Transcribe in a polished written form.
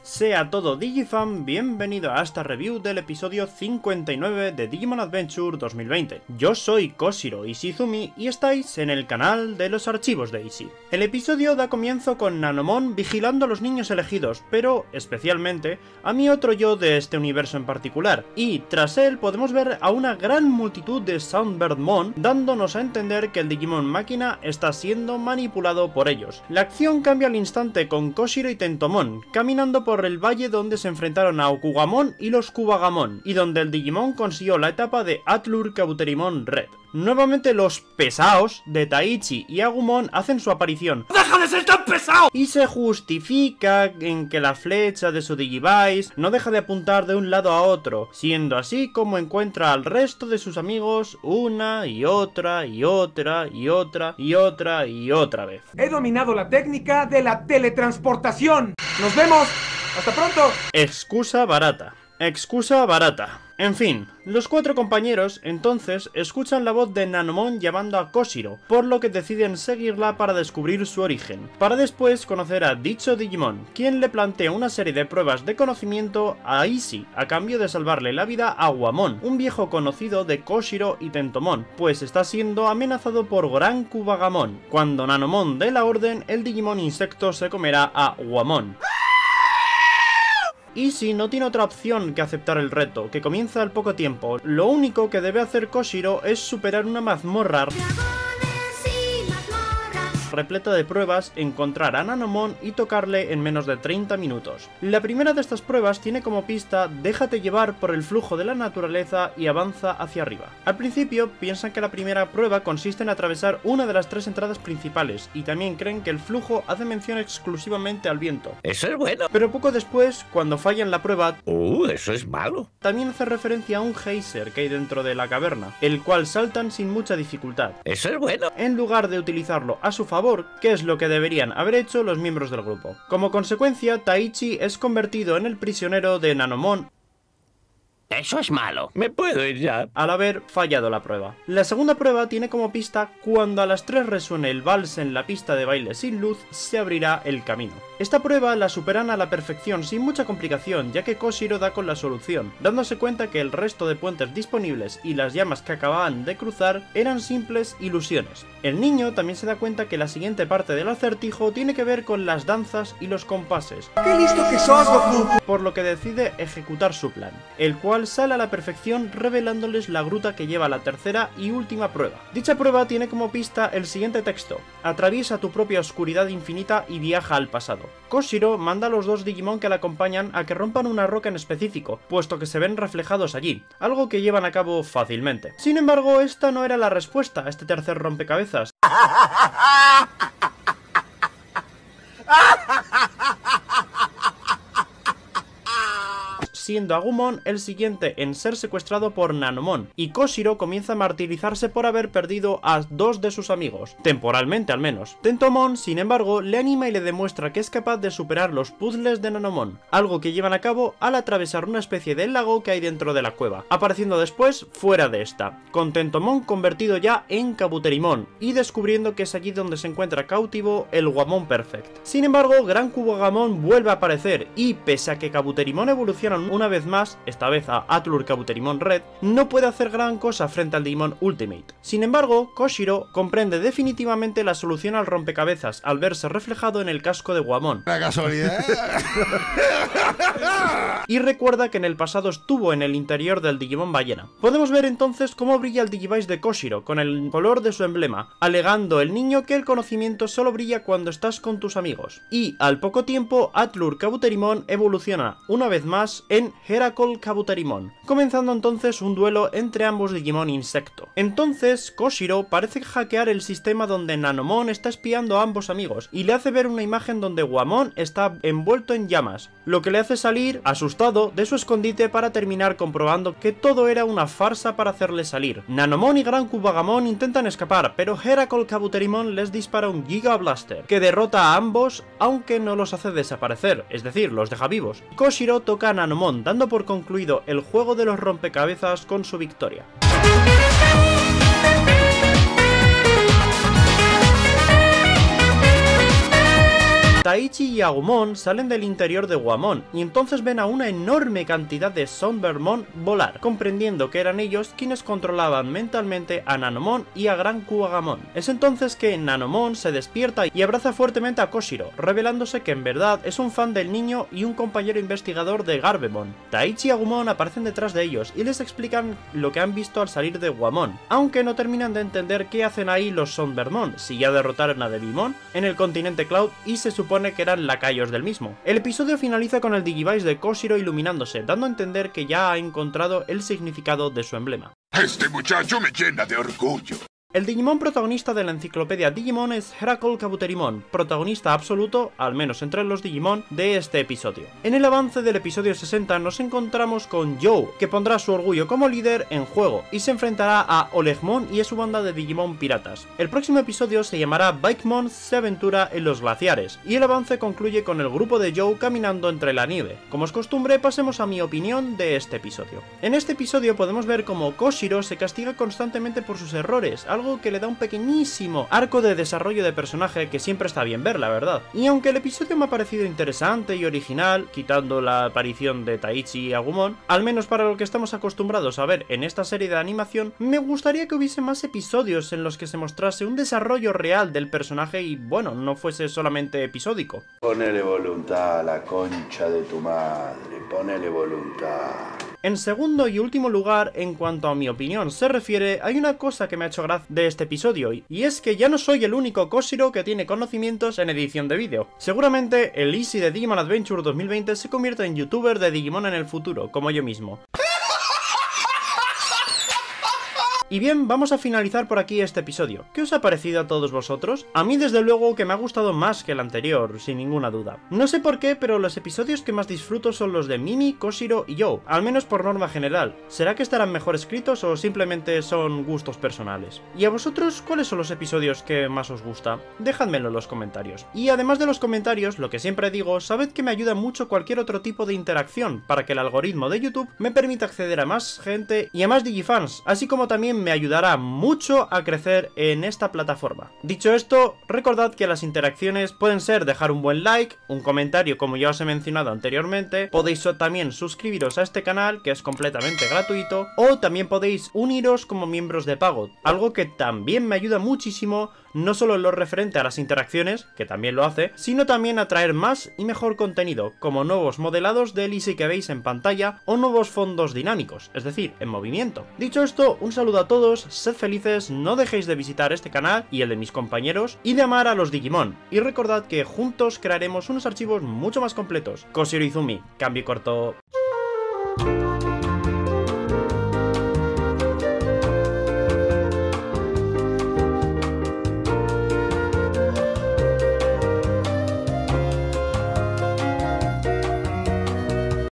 Sea todo Digifan, bienvenido a esta review del episodio 59 de Digimon Adventure 2020. Yo soy Koshiro Ishizumi y estáis en el canal de los archivos de Ishi. El episodio da comienzo con Nanomon vigilando a los niños elegidos, pero especialmente a mi otro yo de este universo en particular, y tras él podemos ver a una gran multitud de Soundbirdmon dándonos a entender que el Digimon máquina está siendo manipulado por ellos. La acción cambia al instante con Koshiro y Tentomon caminando por el valle donde se enfrentaron a Okugamon y los Kuwagamon, y donde el Digimon consiguió la etapa de Atlur Kabuterimon Red. Nuevamente los pesaos de Taichi y Agumon hacen su aparición. ¡Deja de ser tan pesado! Y se justifica en que la flecha de su Digivice no deja de apuntar de un lado a otro, siendo así como encuentra al resto de sus amigos una y otra y otra y otra y otra y otra vez. He dominado la técnica de la teletransportación. ¡Nos vemos! ¡Hasta pronto! Excusa barata. Excusa barata. En fin, los cuatro compañeros entonces escuchan la voz de Nanomon llamando a Koshiro, por lo que deciden seguirla para descubrir su origen, para después conocer a dicho Digimon, quien le plantea una serie de pruebas de conocimiento a Ishi a cambio de salvarle la vida a Wamon, un viejo conocido de Koshiro y Tentomon, pues está siendo amenazado por Gran Kuwagamon. Cuando Nanomon dé la orden, el Digimon insecto se comerá a Wamon. Ishi no tiene otra opción que aceptar el reto, que comienza al poco tiempo. Lo único que debe hacer Koshiro es superar una mazmorra repleta de pruebas, encontrar a Nanomon y tocarle en menos de 30 minutos. La primera de estas pruebas tiene como pista: déjate llevar por el flujo de la naturaleza y avanza hacia arriba. Al principio piensan que la primera prueba consiste en atravesar una de las tres entradas principales, y también creen que el flujo hace mención exclusivamente al viento. Eso es bueno. Pero poco después, cuando fallan la prueba, eso es malo. también hace referencia a un geyser que hay dentro de la caverna, el cual saltan sin mucha dificultad. Eso es bueno. En lugar de utilizarlo a su favor, que es lo que deberían haber hecho los miembros del grupo. Como consecuencia, Taichi es convertido en el prisionero de Nanomon Eso es malo. ¿Me puedo ir ya? al haber fallado la prueba. La segunda prueba tiene como pista: cuando a las 3 resuene el vals en la pista de baile sin luz, se abrirá el camino. Esta prueba la superan a la perfección sin mucha complicación, ya que Koshiro da con la solución, dándose cuenta que el resto de puentes disponibles y las llamas que acababan de cruzar eran simples ilusiones. El niño también se da cuenta que la siguiente parte del acertijo tiene que ver con las danzas y los compases, ¡Qué listo que sos, Goku! por lo que decide ejecutar su plan, el cual sale a la perfección revelándoles la gruta que lleva a la tercera y última prueba. Dicha prueba tiene como pista el siguiente texto: atraviesa tu propia oscuridad infinita y viaja al pasado. Koshiro manda a los dos Digimon que la acompañan a que rompan una roca en específico, puesto que se ven reflejados allí, algo que llevan a cabo fácilmente. Sin embargo, esta no era la respuesta a este tercer rompecabezas, siendo Agumon el siguiente en ser secuestrado por Nanomon, y Koshiro comienza a martirizarse por haber perdido a dos de sus amigos, temporalmente al menos. Tentomon, sin embargo, le anima y le demuestra que es capaz de superar los puzzles de Nanomon, algo que llevan a cabo al atravesar una especie de lago que hay dentro de la cueva, apareciendo después fuera de esta, con Tentomon convertido ya en Kabuterimon, y descubriendo que es allí donde se encuentra cautivo el Wamon Perfect. Sin embargo, Gran Kuwagamon vuelve a aparecer, y pese a que Kabuterimon evolucionan una vez más, esta vez a Atlur Kabuterimon Red, no puede hacer gran cosa frente al Digimon Ultimate. Sin embargo, Koshiro comprende definitivamente la solución al rompecabezas al verse reflejado en el casco de Wamon. ¿La casualidad? Y recuerda que en el pasado estuvo en el interior del Digimon Ballena. Podemos ver entonces cómo brilla el Digivice de Koshiro con el color de su emblema, alegando el niño que el conocimiento solo brilla cuando estás con tus amigos. Y al poco tiempo, Atlur Kabuterimon evoluciona una vez más en Heracol Kabuterimon, comenzando entonces un duelo entre ambos Digimon insecto. Entonces, Koshiro parece hackear el sistema donde Nanomon está espiando a ambos amigos, y le hace ver una imagen donde Wamon está envuelto en llamas, lo que le hace salir, asustado, de su escondite para terminar comprobando que todo era una farsa para hacerle salir. Nanomon y Gran Kuwagamon intentan escapar, pero Heracol Kabuterimon les dispara un Giga Blaster, que derrota a ambos, aunque no los hace desaparecer, es decir, los deja vivos. Koshiro toca a Nanomon, dando por concluido el juego de los rompecabezas con su victoria. Taichi y Agumon salen del interior de Goemon y entonces ven a una enorme cantidad de Sonbermon volar, comprendiendo que eran ellos quienes controlaban mentalmente a Nanomon y a Gran Kuwagamon. Es entonces que Nanomon se despierta y abraza fuertemente a Koshiro, revelándose que en verdad es un fan del niño y un compañero investigador de Garbemon. Taichi y Agumon aparecen detrás de ellos y les explican lo que han visto al salir de Goemon, aunque no terminan de entender qué hacen ahí los Sonbermon, si ya derrotaron a Devimon en el continente Cloud y se supone que eran lacayos del mismo. El episodio finaliza con el Digivice de Koshiro iluminándose, dando a entender que ya ha encontrado el significado de su emblema. Este muchacho me llena de orgullo. El Digimon protagonista de la enciclopedia Digimon es Heracles Kabuterimon, protagonista absoluto, al menos entre los Digimon, de este episodio. En el avance del episodio 60 nos encontramos con Joe, que pondrá su orgullo como líder en juego, y se enfrentará a Olegmon y a su banda de Digimon piratas. El próximo episodio se llamará Bikemon se aventura en los glaciares, y el avance concluye con el grupo de Joe caminando entre la nieve. Como es costumbre, pasemos a mi opinión de este episodio. En este episodio podemos ver cómo Koshiro se castiga constantemente por sus errores, algo que le da un pequeñísimo arco de desarrollo de personaje que siempre está bien ver, la verdad. Y aunque el episodio me ha parecido interesante y original, quitando la aparición de Taichi y Agumon, al menos para lo que estamos acostumbrados a ver en esta serie de animación, me gustaría que hubiese más episodios en los que se mostrase un desarrollo real del personaje y, bueno, no fuese solamente episódico. Ponele voluntad a la concha de tu madre, ponele voluntad. En segundo y último lugar, en cuanto a mi opinión se refiere, hay una cosa que me ha hecho gracia de este episodio, y es que ya no soy el único Koshiro que tiene conocimientos en edición de vídeo. Seguramente el Easy de Digimon Adventure 2020 se convierta en youtuber de Digimon en el futuro, como yo mismo. Y bien, vamos a finalizar por aquí este episodio. ¿Qué os ha parecido a todos vosotros? A mí desde luego que me ha gustado más que el anterior, sin ninguna duda. No sé por qué, pero los episodios que más disfruto son los de Mimi, Koshiro y Joe, al menos por norma general. ¿Será que estarán mejor escritos o simplemente son gustos personales? ¿Y a vosotros cuáles son los episodios que más os gusta? Dejádmelo en los comentarios. Y además de los comentarios, lo que siempre digo, sabed que me ayuda mucho cualquier otro tipo de interacción para que el algoritmo de YouTube me permita acceder a más gente y a más Digifans, así como también me ayudará mucho a crecer en esta plataforma. Dicho esto, recordad que las interacciones pueden ser dejar un buen like, un comentario como ya os he mencionado anteriormente, podéis también suscribiros a este canal que es completamente gratuito, o también podéis uniros como miembros de pago, algo que también me ayuda muchísimo, no solo en lo referente a las interacciones, que también lo hace, sino también a traer más y mejor contenido, como nuevos modelados del Easy que veis en pantalla o nuevos fondos dinámicos, es decir, en movimiento. Dicho esto, un saludo a todos, sed felices, no dejéis de visitar este canal y el de mis compañeros y de amar a los Digimon, y recordad que juntos crearemos unos archivos mucho más completos. Koshiro Izumi, cambio corto.